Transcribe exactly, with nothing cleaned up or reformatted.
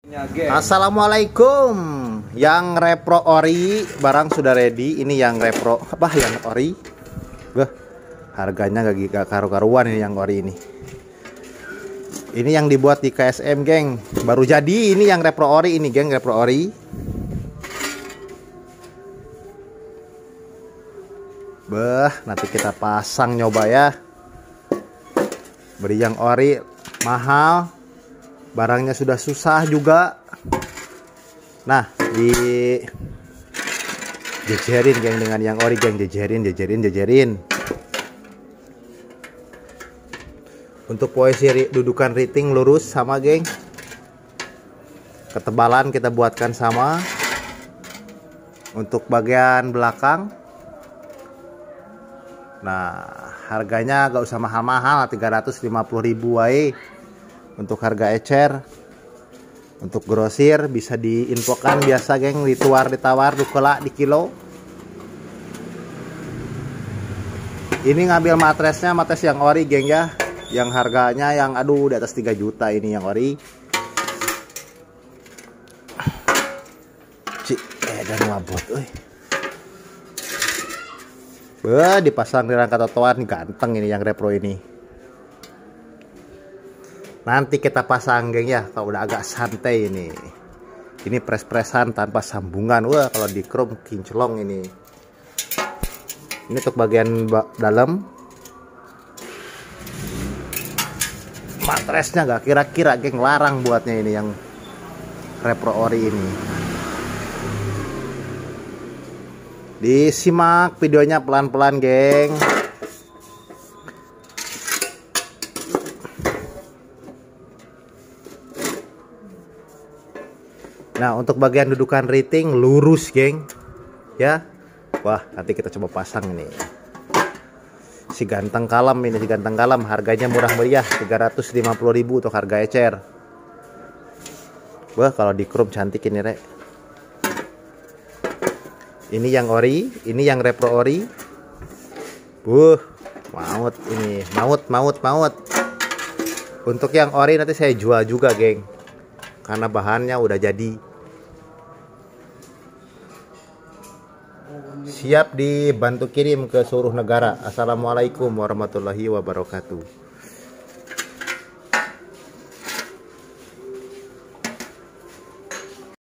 Assalamualaikum. Yang repro ori barang sudah ready. Ini yang repro apa yang ori? Beh, harganya gak, gak karu-karuan ini yang ori ini. Ini yang dibuat di K S M, geng. Baru jadi ini yang repro ori ini, geng, repro ori. Beh, nanti kita pasang nyoba ya. Beri yang ori mahal. Barangnya sudah susah juga. Nah, di jejerin, geng, dengan yang ori, geng. Jejerin, jejerin, jejerin. Untuk posisi dudukan riting lurus sama, geng. Ketebalan kita buatkan sama. Untuk bagian belakang, nah, harganya gak usah mahal-mahal, tiga ratus lima puluh ribu wae. Untuk harga ecer. Untuk grosir bisa diinfokan biasa, geng, dituar ditawar dukela di kilo. Ini ngambil matresnya, matres yang ori, geng, ya. Yang harganya yang aduh di atas tiga juta ini yang ori. Cik, eh dan wabot euy. Beuh, dipasang di rangka trotoar, ganteng ini yang repro ini. Nanti kita pasang, geng, ya, kalau udah agak santai ini. Ini pres-presan tanpa sambungan. Wah, kalau di chrome kinclong ini. Ini untuk bagian dalam. Matresnya gak kira-kira, geng, larang buatnya ini yang repro ori ini. Disimak videonya pelan-pelan, geng. Nah, untuk bagian dudukan riting lurus, geng, ya. Wah, nanti kita coba pasang ini. Si ganteng kalem ini, si ganteng kalem, harganya murah meriah, tiga ratus lima puluh ribu untuk harga ecer. Wah, kalau di chrome cantik ini, rek. Ini yang ori, ini yang repro ori. Wuh, maut ini, maut, maut, maut. Untuk yang ori nanti saya jual juga, geng, karena bahannya udah jadi. Siap dibantu kirim ke seluruh negara. Assalamualaikum warahmatullahi wabarakatuh.